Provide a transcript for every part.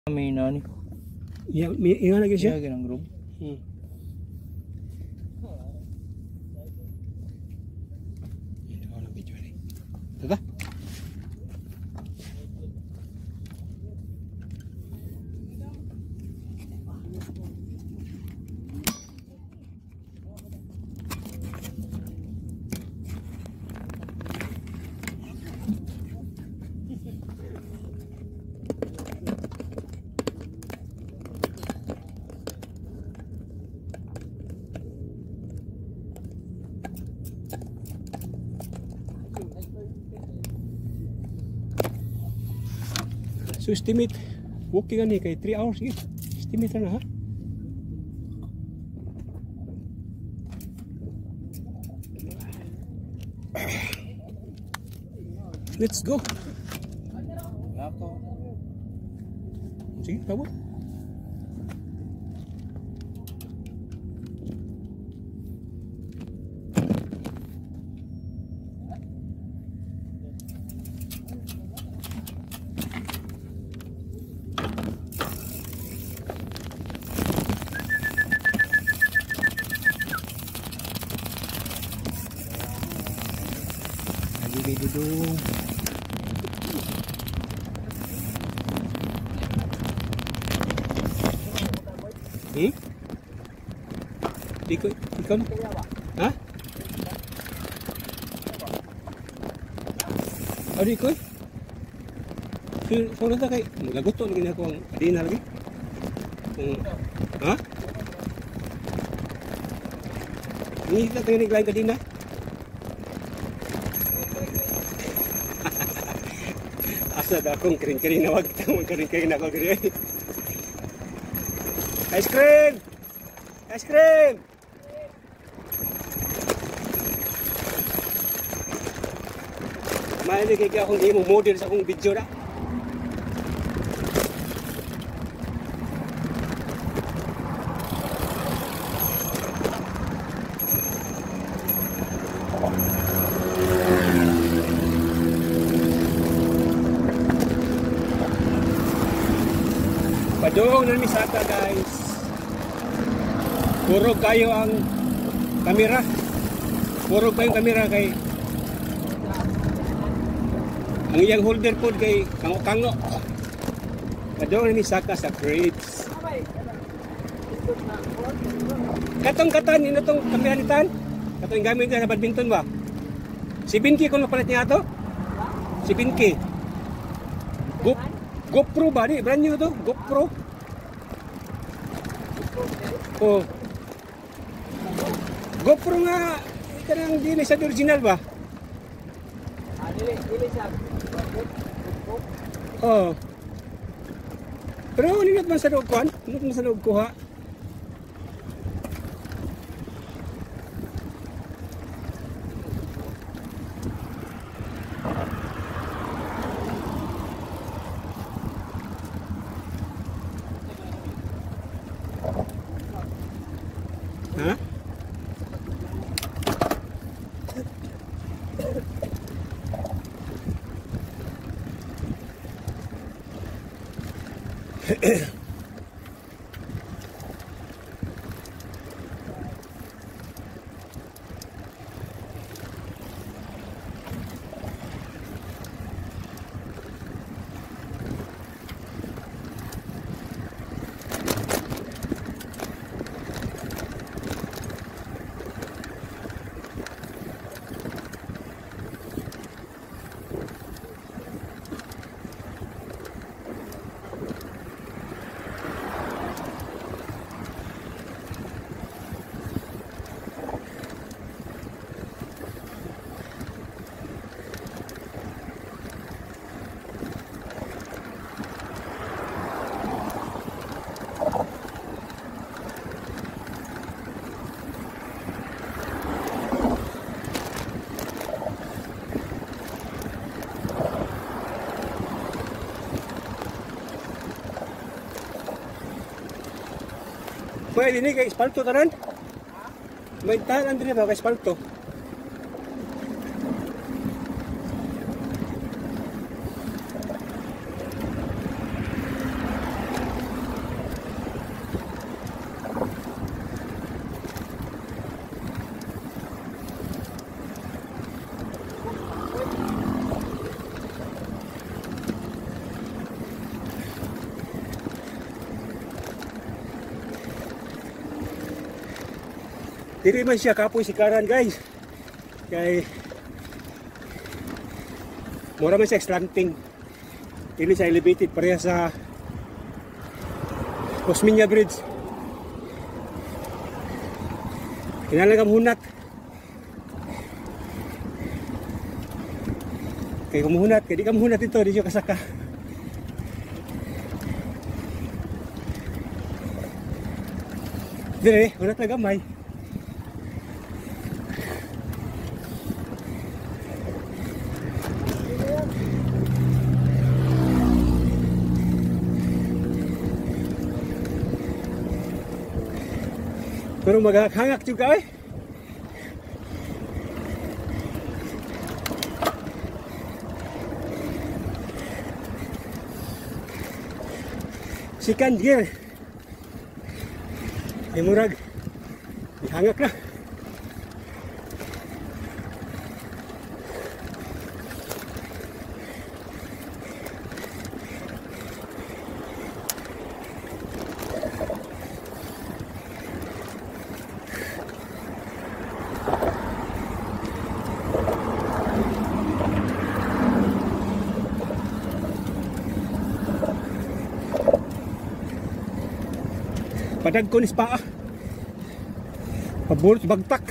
May nani. Ya, may lagi siya. Siya ng group. Ini orang video ni. Tata. So estimate walking ani kay 3 hours gitu. Estimate na ha. Let's go. Ako. Sige, kabut. Lagi duduk. Ikon? Ha? Adi ko? So na kay laguto lagi na ako ang adina lagi. Ha? Ini kita tengah lain kadina. Asa dah akong kering-kering na wag tamo kering-kering ako diri. Ice cream. Ice cream. May kaya akong imo model sa akong video na. Padung na misaka guys. Puro kayo ang kamera. Puro kayong kamera kay ang iyang holder po kay kango-kango. Padung na misaka sa crates. Katong-katan yun itong kamera nitan. Katong gamit niya sa badminton ba? Si Binki kung napalit niya ito? Si Binki. GoPro ba? Di, brand new to. GoPro. Oh. GoPro nga. Ito nang dili sa original ba? Dili sa GoPro. Oh. Pero ninot man sa loob kuhan. Ninot man sa loob kuha. Ha? Pwede ni kay espalto tanan. May tanan din ba kay espalto. Dili man siya kapoy sikaran guys. Kay mura man siya slanting. Dili siya elevated pareha sa Osmeña Bridge. Kinahanglan ka muhunat. Kaya kumuhunat, kaya di ka muhunat ito, di siya kasaka. Dire, hunat na gamay. Pero maghangak juga eh. Second gear. Murag. Dihangak na. Padag ko ni paa. Paburot bagtak.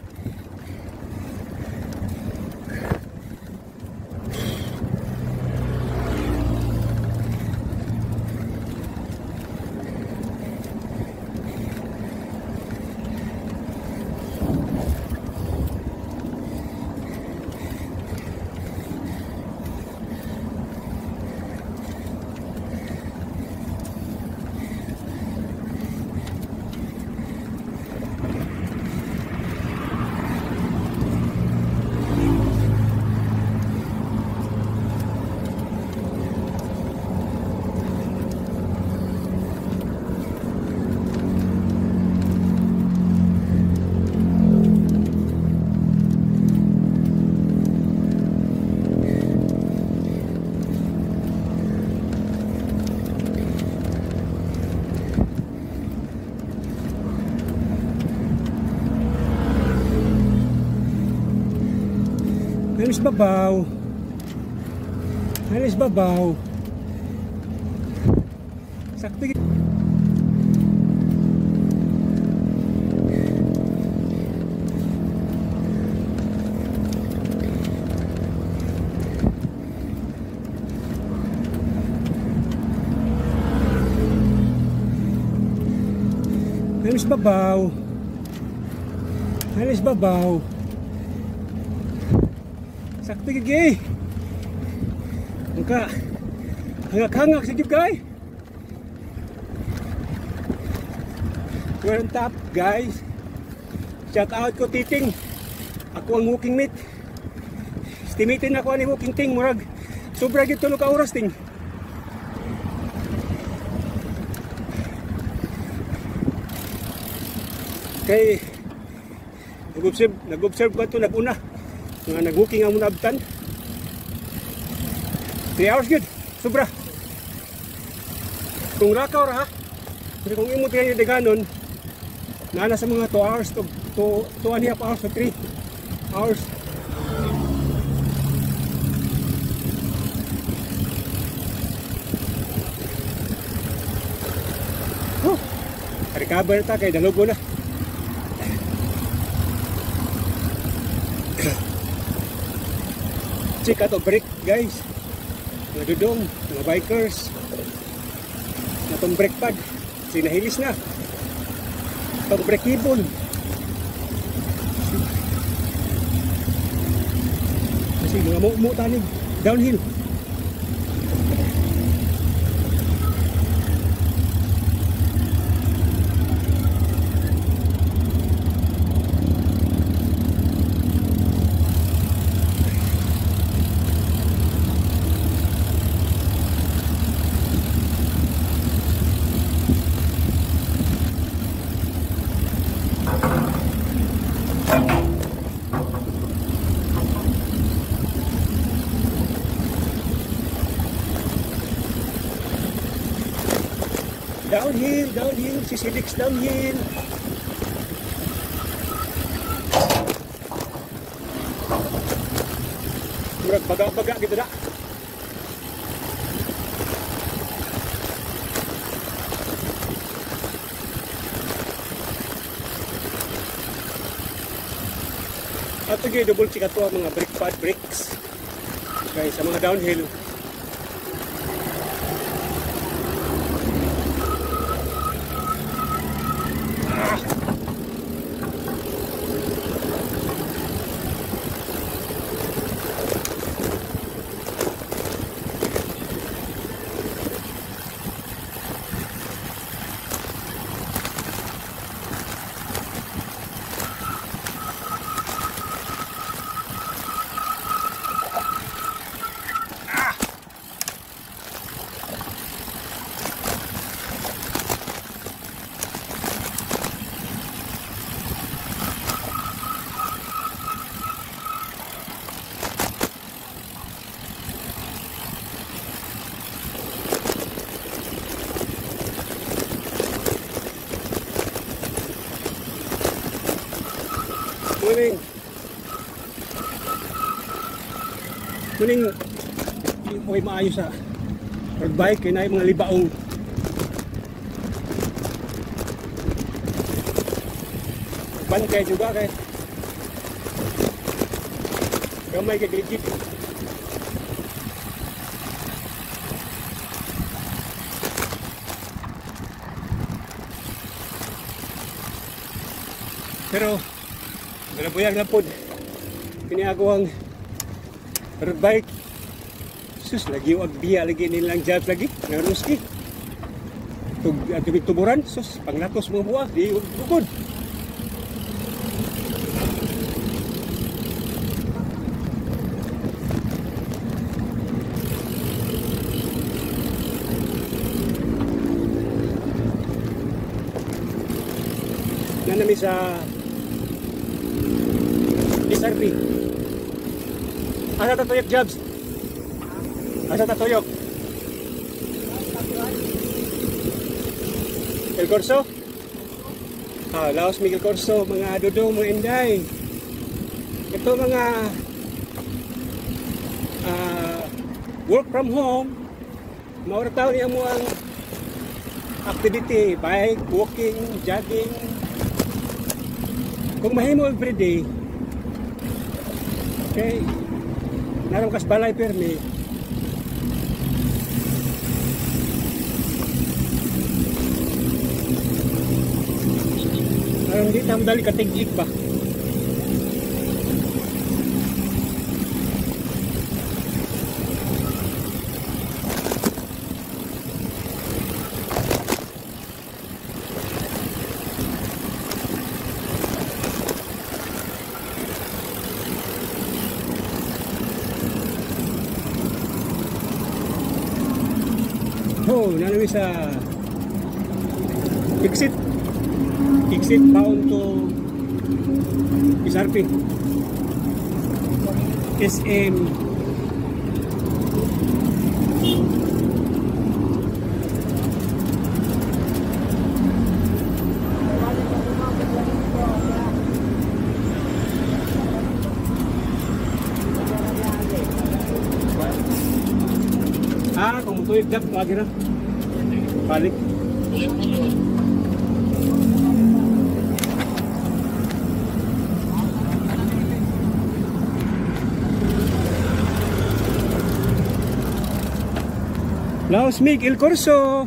Halos babaw. Halos babaw. Sakto. Halos babaw. Halos babaw. Sakto gigi. Maka hangak-hangak sa gay. We're on top guys. Shout out ko Titing. Ako ang walking mate. Estimated ako ani walking ting murag sobra gid 3 ka oras ting. Kay nag-observe ko ito nag-una. Nga nag-walking ang muna abtan 3 hours good, sobra kung rakaw ra ha. Pero kung imot kayo deganon nana sa mga 2 hours to 2.5 hours to 3 hours. Recover ta kay dalugo na. Check out brake guys. Mga dudong, mga bikers. Itong brake pad. Sinahilis na. Itong brake cable. Kasi mga tanig. Downhill. Downhill, si Silix downhill. baga-baga gitu na. At lagi double check ato ang mga brake pad brakes. Okay, sa mga downhill. Muning okay maayos sa road bike kay na mga libaong bantay juga kay gamay kay gilid. Pero galabuyag lang po piniaguang road bike. Sus, lagi wag biya lagi nilang jobs lagi nga ruski tubig tuburan. Sus, panglatos mga buwa di bukod. Nanami sa SRP. Asa tatuyok jobs? Asa tatuyok? El Corso? Laos Miguel Corso, mga dudong, mga inday. Ito mga work from home. Maurataw niya mo ang activity, bike, walking, jogging. Kung mahimo everyday, okay, narong kas balay permi. Narong di tamdali katiglik ba? Oh, nanami sa exit bound to SRP SM. Kung tuyok jab lagi na balik. Laos Miguel Corso.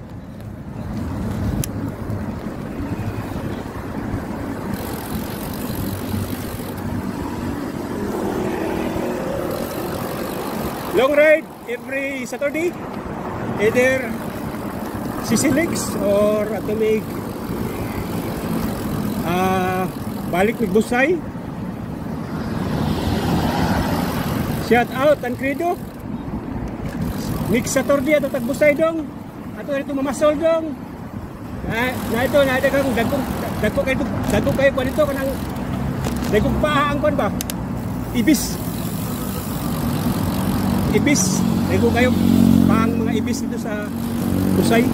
Long ride every Saturday, either Sisilix or Atomig balik with Busay. Shout out ang Credo. Next Saturday ato tagbusay dong. Ato dito mamasol dong. Na ito na ada kang dagko kayo pa dito kanang dagko pa ang kon ba? Ibis. Dagko kayo pang mga ibis dito sa Busay.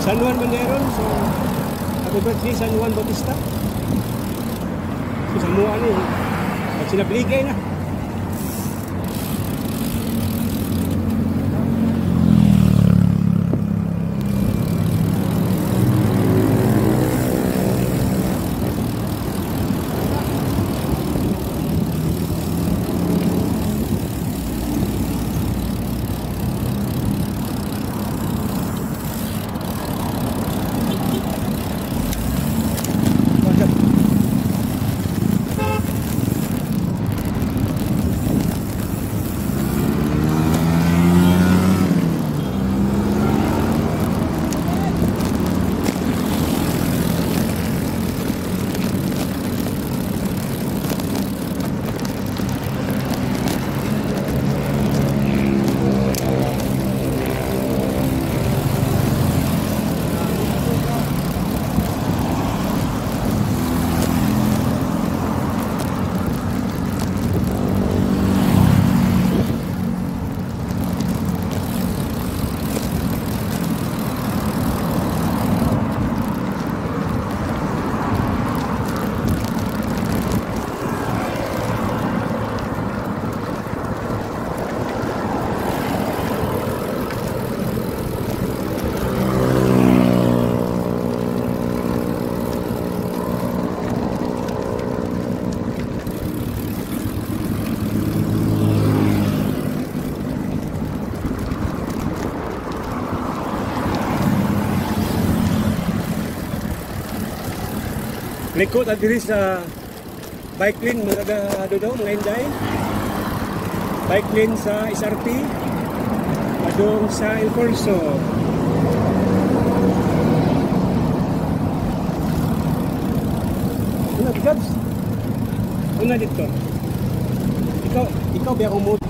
San Juan Banderon. So, happy birthday San Juan Bautista. So, sa mga ano, at sila bligay na. Likod at diri sa bike lane mga daw mga Inday. Bike lane sa SRT adong sa El Corso. Ano Jobs? Una dito. Ikaw biya kong mood.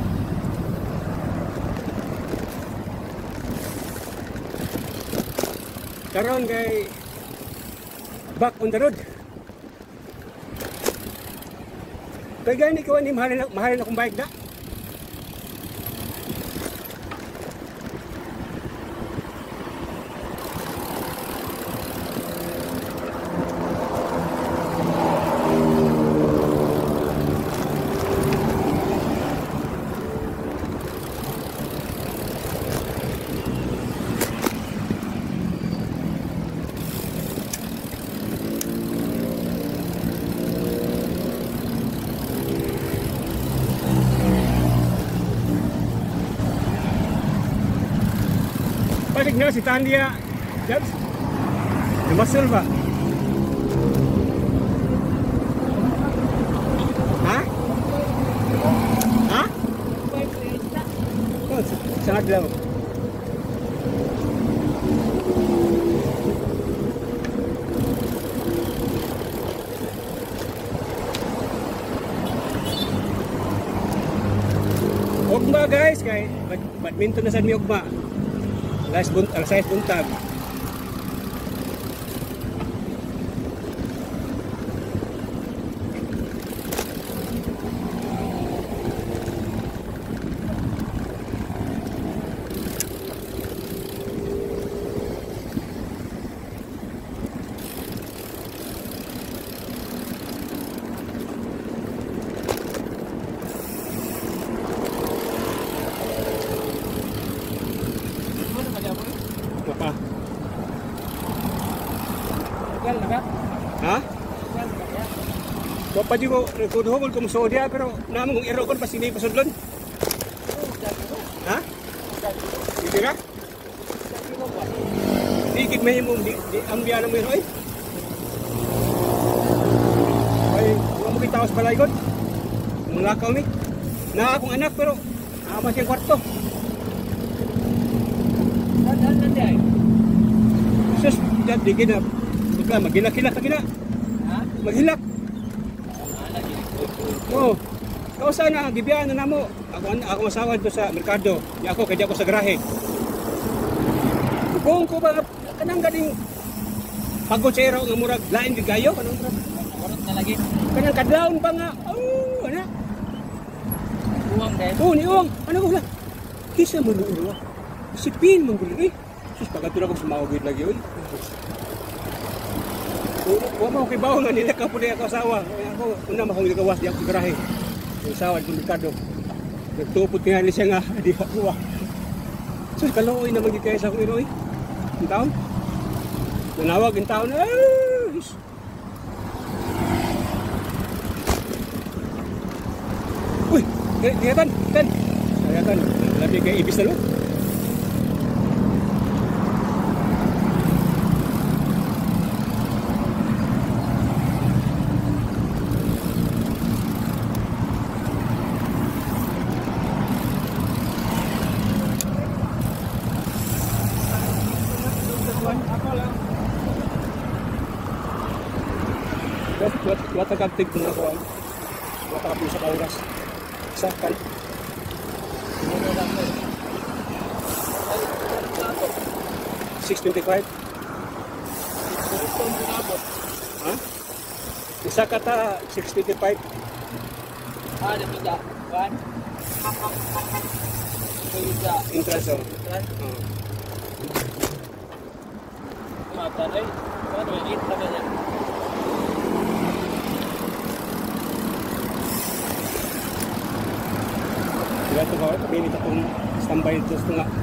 Karon kay back on the road. Kaya gani ko ni mahal na akong bike da. Balik na si Tanya. Jobs? Lumasol ba? Ha? Ha? Oh, sangat daw. Ugma guys, kay badminton na sa mi ugma. Alas 6 buntag. Apa? Ha? Bapak juga kuduhol kung sodia pero naman kung iro kon pas ini pasudlon. Ha? Hindi ka? Dikit may mo di ambiyan mo iro ay. Ay, mo kita sa balay kon. Mulakaw mi. Na akong anak pero ama siyang kwarto. Sus, jadi gina. Buka magilak-hilak na gina. Ha? Maghilak. Oh. Kau sana gibiyan na namo. Ako asawa do sa merkado. Di ako kay ako sa garahe. Kung ko ba kanang gading pagod sa iro nga murag lain di gayo kanang murag na lagi. Kanang kadlawon pa nga. Oh, ana. Uwang dai. Oh, ni uwang. Ano ko la? Kisa mo luuro. Sipin mong guli. Sus, pagkatulad ko sumawagid lagi, oy. Huwag mo kibaw nga nila ka po na ako asawa. Ako, una makong gawas di ako garahe. Yung asawa, yung Ricardo. Nagtupot nga siya nga, di ako kuha. Sus, kalooy naman gikaya sa akong iroy. Yung taon. Nanawag yung taon. Uy, kayatan. Kayatan. Labi kay ibis na lo. Kuha tagagtig kung nakuha. Kuha tagagtig sa kauras. Isa kan. 625. Ha? Isa kata 625. Ah, ada beda kan? Beda. Interest. Mata deh. Kan ini namanya. Kaya ito ba, kapilit akong standby ito sa nga.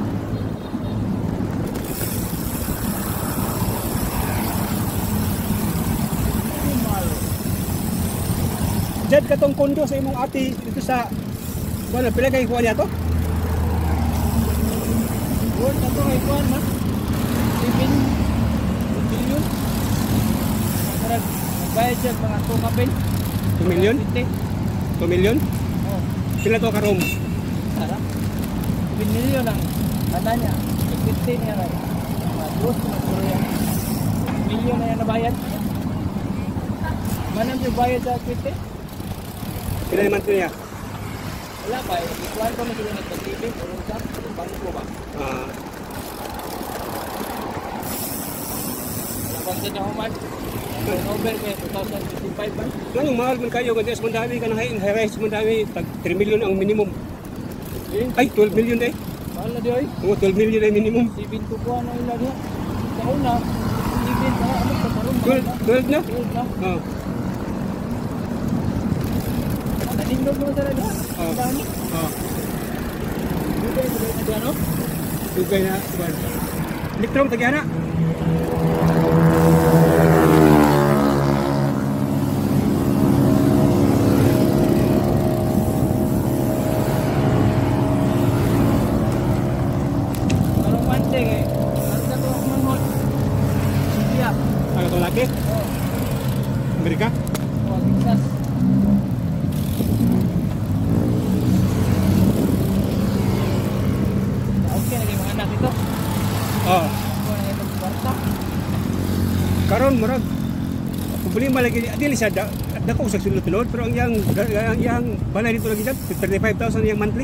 Jad katong kondo sa imong ati dito sa wala pila kay kuha niya to? Buat satu ekor mah. 7 billion. Karena bayar je mengaku kapin. 2 million? 2 million? Oh, Pila to ka room? sarap. 7 million ang katanya. 15 niya rin. Terus magpuro yan. Million na yan nabayad. Mana yung bayad sa 20? Pila naman ito niya? Wala pa eh. Ikuhan ko na sila nagpag-ibig. Urong sa bangko ba? Pagkita ko man, over ko 2025 ba? Ganong mahal man kayo, ganyan sa mandami ka na high-rise sa mandami, tag 3 million ang minimum. Ay, 12 million eh. Mahal na di oy. Oo, 12 million ay minimum. 7 to kuha na ila diya. Sa una, 7 na ano sa karon. 12 na? 12 na. Oo. Nanindog mo sa diya. Oo. Dami. Oo. Dugay na diya no? Dugay na. Elektron, tagyan na. Kalau pancing eh. Harga tu manhot. Siap. Ano to laki? Oh, Amerika? oh, Texas. Okay lagi mga anak itu. Oo. Ako na ito kwarta. Karon murag problema lagi dili sa dako sa sulod-sulod pero ang yang balay dito lagi dyan 35,000 yang monthly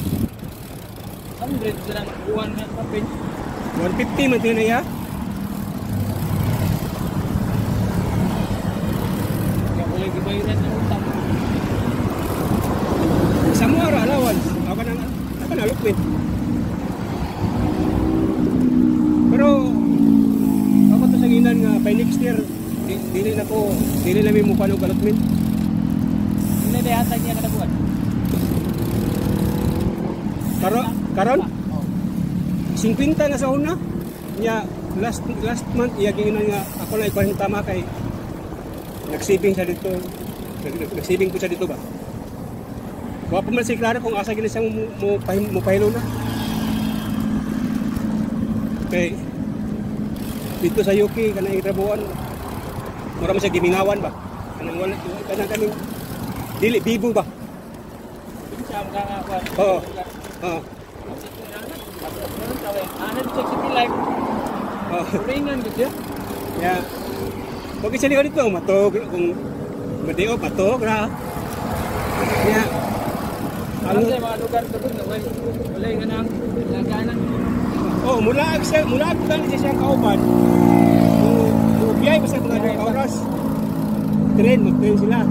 100 silang buwan nga kapin. 150 man na ya Kaya boleh gibayaran ng utang. sa mo ara allowance ako na lupit pero ako to sa ginan nga by next year dili namin mo panog allotment Ini dia hatag niya kada buwan. karon Oh. 50 na sa una nya last month iya ginan nga ako na ikuha tama kay nagsaving sa dito nagsaving ko sa dito ba wa pa man si Clara kung asa gini siyang mo pahilo na kay dito sa UK kanang irabuan mura man siya gimingawan ba kanang kami dili bibo ba Pinsa mga nga kuwan. oo oo Ano check city life. oo Ringan gitu ya. ya pag isa liho dito matog kung madio matog ra ya Alam sa mga lugar to na wala nga nang laganan. oh mula lang siya kauban biyay basta mga oras train sila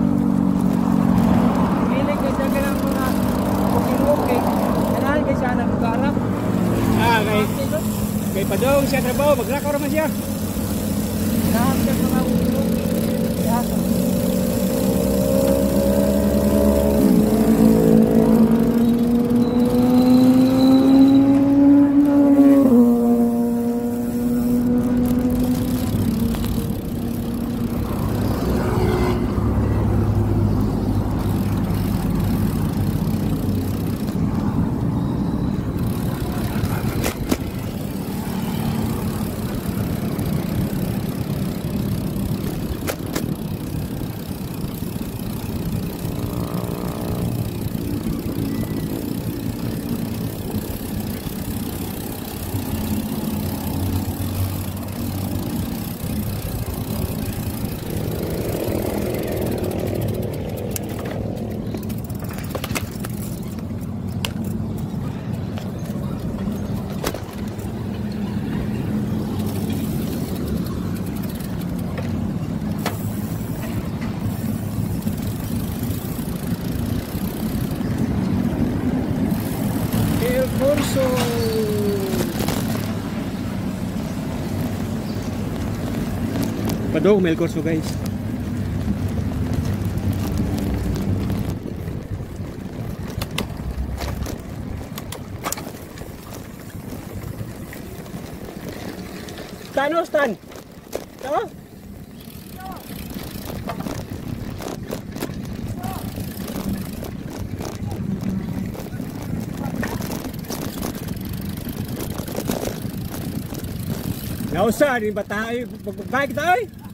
Milig ka siya lang mga okay. Kanahan ka siya ng lugarap. okay Okay. Padong siya trabaho, maglakaw naman siya. Lahat ng mga ulo. Lahat. Corso. Padong Mel Corso guys. Stan, Stan. Tama? Nausa, di ba tayo? Baik tayo?